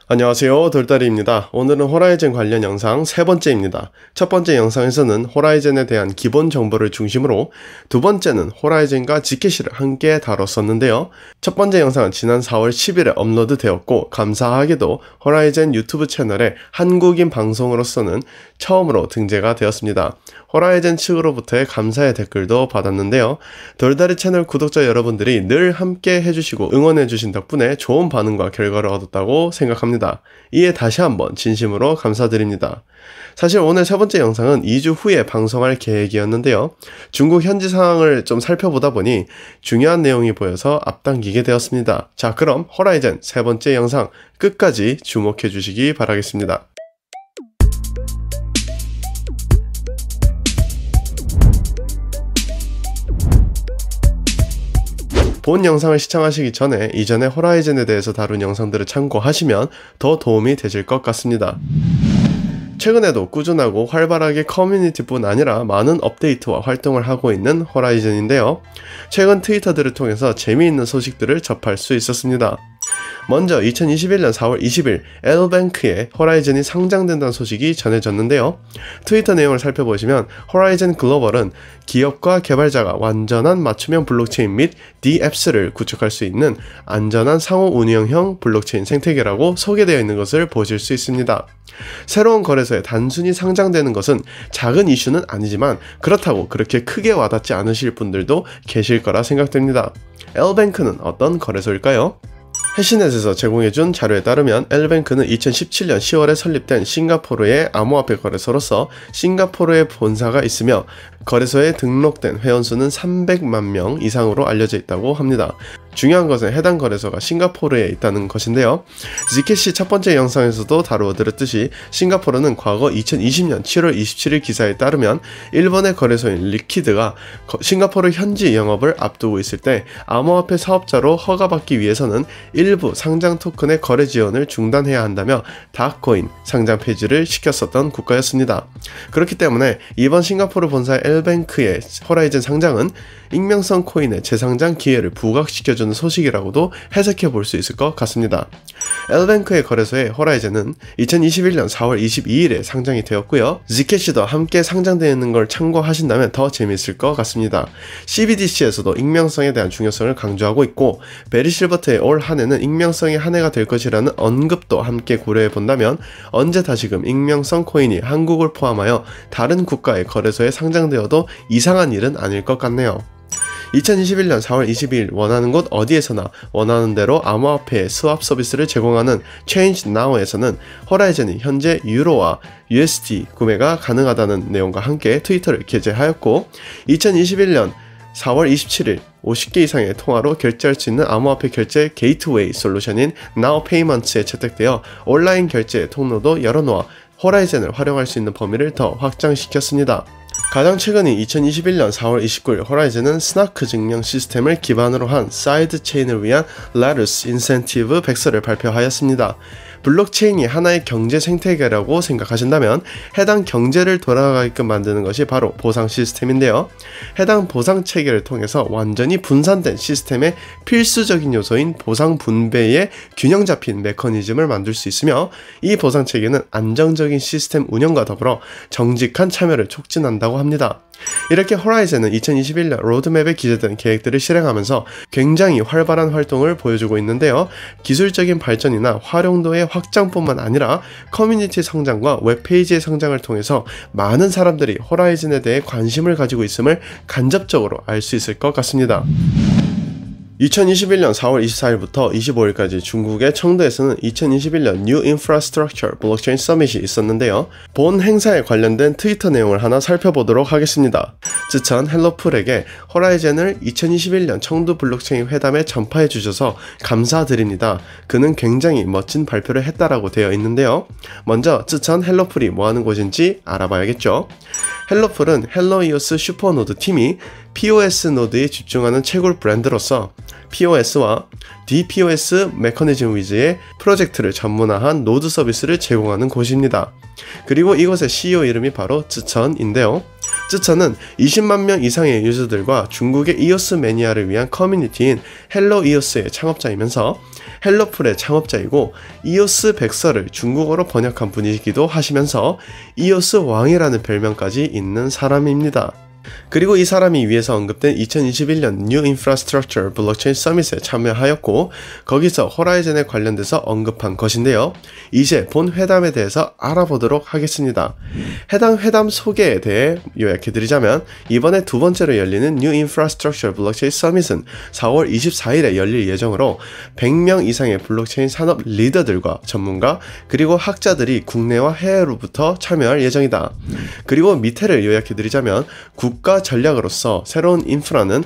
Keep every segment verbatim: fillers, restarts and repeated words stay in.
안녕하세요, 돌다리입니다. 오늘은 호라이즌 관련 영상 세 번째입니다. 첫 번째 영상에서는 호라이즌에 대한 기본 정보를 중심으로, 두 번째는 호라이즌과 지켓을 함께 다뤘었는데요. 첫 번째 영상은 지난 사월 십일에 업로드 되었고, 감사하게도 호라이즌 유튜브 채널에 한국인 방송으로서는 처음으로 등재가 되었습니다. 호라이즌 측으로부터의 감사의 댓글도 받았는데요. 돌다리 채널 구독자 여러분들이 늘 함께 해주시고 응원해주신 덕분에 좋은 반응과 결과를 얻었다고 생각합니다. 이에 다시 한번 진심으로 감사드립니다. 사실 오늘 세 번째 영상은 이 주 후에 방송할 계획이었는데요. 중국 현지 상황을 좀 살펴보다 보니 중요한 내용이 보여서 앞당기게 되었습니다. 자, 그럼 호라이즌 세 번째 영상 끝까지 주목해 주시기 바라겠습니다. 본 영상을 시청하시기 전에 이전에 호라이즌에 대해서 다룬 영상들을 참고하시면 더 도움이 되실 것 같습니다. 최근에도 꾸준하고 활발하게 커뮤니티뿐 아니라 많은 업데이트와 활동을 하고 있는 호라이즌인데요. 최근 트위터들을 통해서 재미있는 소식들을 접할 수 있었습니다. 먼저 이천이십일 년 사월 이십일 엘뱅크에 호라이즌이 상장된다는 소식이 전해졌는데요. 트위터 내용을 살펴보시면 호라이즌 글로벌은 기업과 개발자가 완전한 맞춤형 블록체인 및 디앱스를 구축할 수 있는 안전한 상호 운영형 블록체인 생태계라고 소개되어 있는 것을 보실 수 있습니다. 새로운 거래소에 단순히 상장되는 것은 작은 이슈는 아니지만 그렇다고 그렇게 크게 와닿지 않으실 분들도 계실 거라 생각됩니다. 엘뱅크는 어떤 거래소일까요? 해시넷에서 제공해준 자료에 따르면 엘뱅크는 이천십칠 년 시월에 설립된 싱가포르의 암호화폐 거래소로서 싱가포르에 본사가 있으며 거래소에 등록된 회원수는 삼백만 명 이상으로 알려져 있다고 합니다. 중요한 것은 해당 거래소가 싱가포르에 있다는 것인데요. 지켓이 첫 번째 영상에서도 다루어드렸듯이 싱가포르는 과거 이천이십 년 칠월 이십칠일 기사에 따르면 일본의 거래소인 리퀴드가 싱가포르 현지 영업을 앞두고 있을 때 암호화폐 사업자로 허가받기 위해서는 일부 상장 토큰의 거래 지원을 중단해야 한다며 닷코인 상장 폐지를 시켰었던 국가였습니다. 그렇기 때문에 이번 싱가포르 본사의 엘뱅크의 호라이즌 상장은 익명성 코인의 재상장 기회를 부각시켜주는 소식이라고도 해석해 볼 수 있을 것 같습니다. 엘뱅크의 거래소의 호라이즌은 이천이십일 년 사월 이십이일에 상장이 되었고요. 지켓이도 함께 상장되는 걸 참고하신다면 더 재미있을 것 같습니다. 씨비디씨에서도 익명성에 대한 중요성을 강조하고 있고, 베리 실버트의 올 한 해는 익명성이 한 해가 될 것이라는 언급도 함께 고려해 본다면 언제 다시금 익명성 코인이 한국을 포함하여 다른 국가의 거래소에 상장되어도 이상한 일은 아닐 것 같네요. 이천이십일 년 사월 이십이일 원하는 곳 어디에서나 원하는 대로 암호화폐의 스왑 서비스를 제공하는 ChangeNow에서는 호라이즌이 현재 유로와 유에스디 구매가 가능하다는 내용과 함께 트위터를 게재하였고, 이천이십일 년 사월 이십칠일 오십 개 이상의 통화로 결제할 수 있는 암호화폐 결제 게이트웨이 솔루션인 나우페이먼트에 채택되어 온라인 결제 통로도 열어놓아 호라이즌을 활용할 수 있는 범위를 더 확장시켰습니다. 가장 최근인 이천이십일 년 사월 이십구일 호라이즌은 스나크 증명 시스템을 기반으로 한 사이드 체인을 위한 라루스 인센티브 백서를 발표하였습니다. 블록체인이 하나의 경제 생태계라고 생각하신다면 해당 경제를 돌아가게끔 만드는 것이 바로 보상 시스템인데요. 해당 보상 체계를 통해서 완전히 분산된 시스템의 필수적인 요소인 보상 분배의 균형 잡힌 메커니즘을 만들 수 있으며, 이 보상 체계는 안정적인 시스템 운영과 더불어 정직한 참여를 촉진한다고 합니다. 이렇게 호라이즌은 이천이십일 년 로드맵에 기재된 계획들을 실행하면서 굉장히 활발한 활동을 보여주고 있는데요. 기술적인 발전이나 활용도의 확장뿐만 아니라 커뮤니티 성장과 웹페이지의 성장을 통해서 많은 사람들이 호라이즌에 대해 관심을 가지고 있음을 간접적으로 알 수 있을 것 같습니다. 이천이십일 년 사월 이십사일부터 이십오일까지 중국의 청도에서는 이천이십일 년 New Infrastructure Blockchain Summit이 있었는데요. 본 행사에 관련된 트위터 내용을 하나 살펴보도록 하겠습니다. 즈천 헬로풀에게 호라이즌을 이천이십일 년 청도 블록체인 회담에 전파해 주셔서 감사드립니다. 그는 굉장히 멋진 발표를 했다라고 되어 있는데요. 먼저 즈천 헬로풀이 뭐하는 곳인지 알아봐야겠죠. 헬로풀은 헬로이오스 슈퍼노드 팀이 피오에스 노드에 집중하는 채굴 브랜드로서 피오에스와 디피오에스 메커니즘 위주의 프로젝트를 전문화한 노드 서비스를 제공하는 곳입니다. 그리고 이곳의 씨이오 이름이 바로 쯔천인데요. 쯔천은 이십만 명 이상의 유저들과 중국의 이오스 매니아를 위한 커뮤니티인 헬로 이오스의 창업자이면서 헬로풀의 창업자이고 이오스 백서를 중국어로 번역한 분이기도 하시면서 이오스 왕이라는 별명까지 있는 사람입니다. 그리고 이 사람이 위에서 언급된 이천이십일 년 New Infrastructure Blockchain Summit에 참여하였고 거기서 호라이즌에 관련돼서 언급한 것인데요. 이제 본 회담에 대해서 알아보도록 하겠습니다. 해당 회담 소개에 대해 요약해드리자면 이번에 두 번째로 열리는 New Infrastructure Blockchain Summit은 사월 이십사일에 열릴 예정으로 백 명 이상의 블록체인 산업 리더들과 전문가 그리고 학자들이 국내와 해외로부터 참여할 예정이다. 그리고 밑에를 요약해드리자면 국가 전략으로서 새로운 인프라는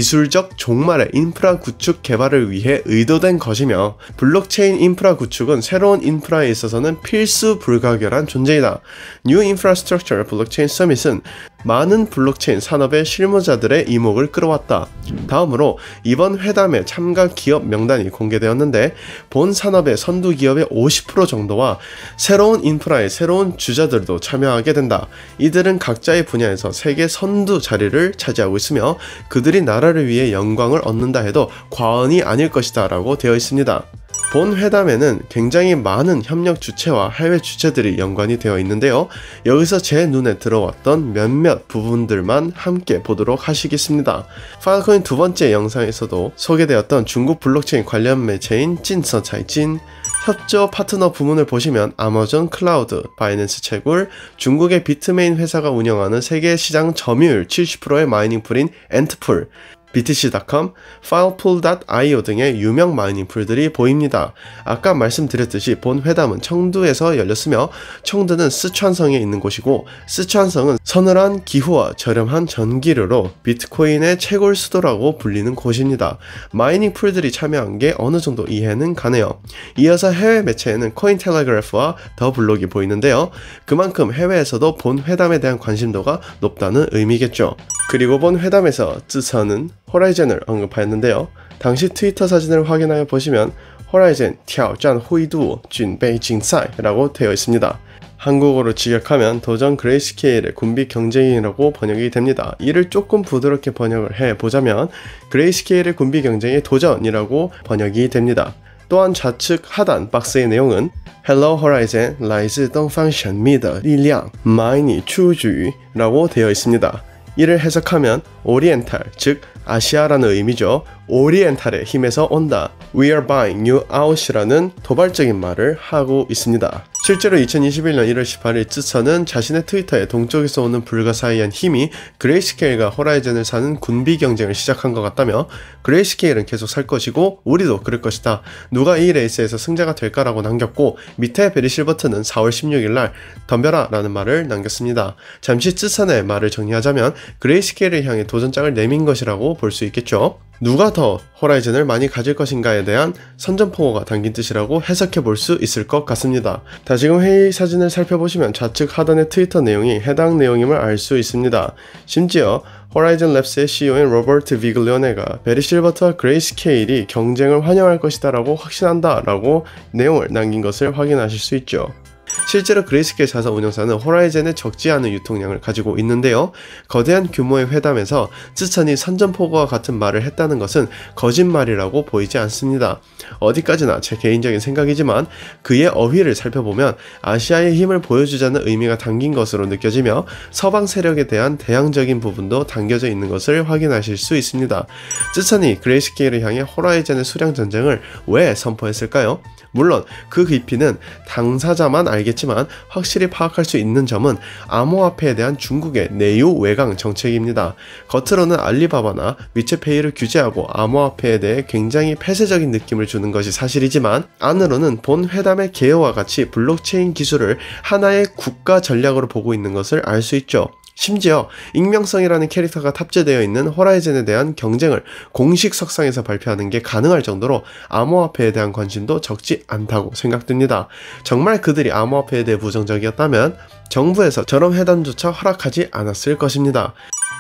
기술적 종말의 인프라 구축 개발을 위해 의도된 것이며 블록체인 인프라 구축은 새로운 인프라에 있어서는 필수 불가결한 존재이다. New Infrastructure Blockchain Summit은 많은 블록체인 산업의 실무자들의 이목을 끌어왔다. 다음으로 이번 회담의 참가 기업 명단이 공개되었는데 본 산업의 선두 기업의 오십 퍼센트 정도와 새로운 인프라의 새로운 주자들도 참여하게 된다. 이들은 각자의 분야에서 세계 선두 자리를 차지하고 있으며 그들이 나라를 위해 영광을 얻는다 해도 과언이 아닐 것이다 라고 되어 있습니다. 본 회담에는 굉장히 많은 협력 주체와 해외 주체들이 연관이 되어 있는데요. 여기서 제 눈에 들어왔던 몇몇 부분들만 함께 보도록 하시겠습니다. 파일코인 두 번째 영상에서도 소개되었던 중국 블록체인 관련 매체인 찐서차이찐, 협조 파트너 부문을 보시면 아마존 클라우드, 바이낸스 채굴, 중국의 비트메인 회사가 운영하는 세계 시장 점유율 칠십 퍼센트의 마이닝 풀인 엔트풀, 비티씨 닷컴, 파일풀 닷 아이오 등의 유명 마이닝 풀들이 보입니다. 아까 말씀드렸듯이 본 회담은 청두에서 열렸으며 청두는 스촨성에 있는 곳이고 스촨성은 서늘한 기후와 저렴한 전기료로 비트코인의 채굴 수도라고 불리는 곳입니다. 마이닝 풀들이 참여한 게 어느 정도 이해는 가네요. 이어서 해외 매체에는 코인텔레그래프와 더 블록이 보이는데요. 그만큼 해외에서도 본 회담에 대한 관심도가 높다는 의미겠죠. 그리고 본 회담에서 쯔서는 호라이즌을 언급하였는데요. 당시 트위터 사진을 확인하여 보시면 호라이즌挑战 호이두 준비竞赛라고 되어 있습니다. 한국어로 직역하면 도전 그레이스케일의 군비 경쟁이라고 번역이 됩니다. 이를 조금 부드럽게 번역을 해보자면 그레이스케일의 군비 경쟁의 도전이라고 번역이 됩니다. 또한 좌측 하단 박스의 내용은 Hello Horizon 来自东方神秘的力量买你出局라고 되어 있습니다. 이를 해석하면 오리엔탈, 즉 아시아라는 의미죠. 오리엔탈의 힘에서 온다. We are buying you out이라는 도발적인 말을 하고 있습니다. 실제로 이천이십일 년 일월 십팔일 쯔서는 자신의 트위터에 동쪽에서 오는 불가사의한 힘이 그레이스케일과 호라이즌을 사는 군비 경쟁을 시작한 것 같다며 그레이스케일은 계속 살 것이고 우리도 그럴 것이다. 누가 이 레이스에서 승자가 될까라고 남겼고 밑에 베리실버트는 사월 십육일 날 덤벼라 라는 말을 남겼습니다. 잠시 쯔선의 말을 정리하자면 그레이스케일을 향해 도전장을 내민 것이라고 볼 수 있겠죠. 누가 더 호라이즌을 많이 가질 것인가에 대한 선전포고가 담긴 뜻이라고 해석해 볼 수 있을 것 같습니다. 다시금 회의 사진을 살펴보시면 좌측 하단의 트위터 내용이 해당 내용임을 알 수 있습니다. 심지어 호라이즌 랩스의 씨이오인 로버트 비글리오네가 베리 실버트와 그레이스케일이 경쟁을 환영할 것이다 라고 확신한다 라고 내용을 남긴 것을 확인하실 수 있죠. 실제로 그레이스케일 자사 운영사는 호라이즌의 적지 않은 유통량을 가지고 있는데요. 거대한 규모의 회담에서 쯔천이 선전포고와 같은 말을 했다는 것은 거짓말이라고 보이지 않습니다. 어디까지나 제 개인적인 생각이지만 그의 어휘를 살펴보면 아시아의 힘을 보여주자는 의미가 담긴 것으로 느껴지며 서방 세력에 대한 대항적인 부분도 담겨져 있는 것을 확인하실 수 있습니다. 쯔천이 그레이스케일을 향해 호라이즌의 수량 전쟁을 왜 선포했을까요? 물론 그 깊이는 당사자만 알겠지만 확실히 파악할 수 있는 점은 암호화폐에 대한 중국의 내유 외강 정책입니다. 겉으로는 알리바바나 위챗페이를 규제하고 암호화폐에 대해 굉장히 폐쇄적인 느낌을 주는 것이 사실이지만 안으로는 본 회담의 개요와 같이 블록체인 기술을 하나의 국가 전략으로 보고 있는 것을 알 수 있죠. 심지어 익명성이라는 캐릭터가 탑재되어 있는 호라이즌에 대한 경쟁을 공식 석상에서 발표하는 게 가능할 정도로 암호화폐에 대한 관심도 적지 않다고 생각됩니다. 정말 그들이 암호화폐에 대해 부정적이었다면 정부에서 저런 회담조차 허락하지 않았을 것입니다.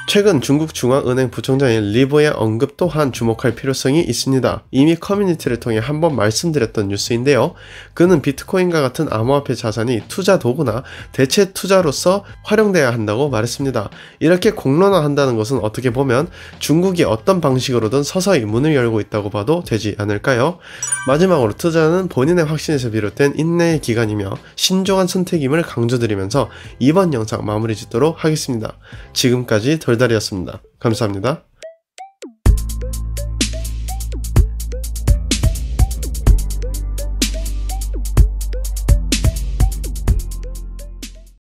최근 중국 중앙은행 부총장인 리보의 언급 또한 주목할 필요성이 있습니다. 이미 커뮤니티를 통해 한번 말씀드렸던 뉴스인데요. 그는 비트코인과 같은 암호화폐 자산이 투자 도구나 대체 투자로서 활용돼야 한다고 말했습니다. 이렇게 공론화한다는 것은 어떻게 보면 중국이 어떤 방식으로든 서서히 문을 열고 있다고 봐도 되지 않을까요? 마지막으로 투자는 본인의 확신에서 비롯된 인내의 기간이며 신중한 선택임을 강조드리면서 이번 영상 마무리 짓도록 하겠습니다. 지금까지 돌달이었습니다. 감사합니다.